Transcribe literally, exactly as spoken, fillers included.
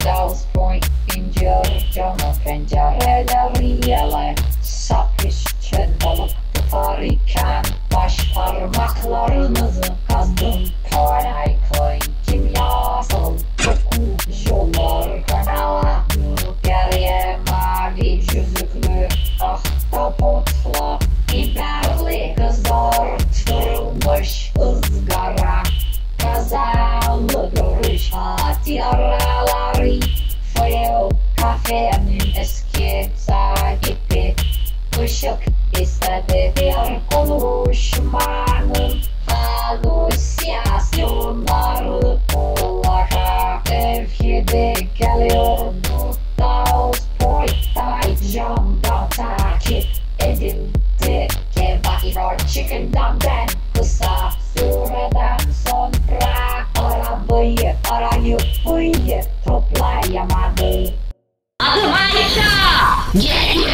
Dallas Point incir camı pencereleriyle sapışçı balık tutarken baş parmaklarınızı kazdım. Kolay koy kimyasal dokunuşlar kanala geriye mavi yüzüklü ahtapotla biberli kızartılmış ızgara kazalı görüş hatıraları Foil kafenin eski sahibi ışık istedi bir konuşmanın halüsinasyonları olarak evhide geliyordu. Dallas Point'ta camdan takip edildi. Kebahirar çıkındandan kısa süreden sonra arabayı arayıp bıyık toplayamadı. Adım Ayşe! Geliyor!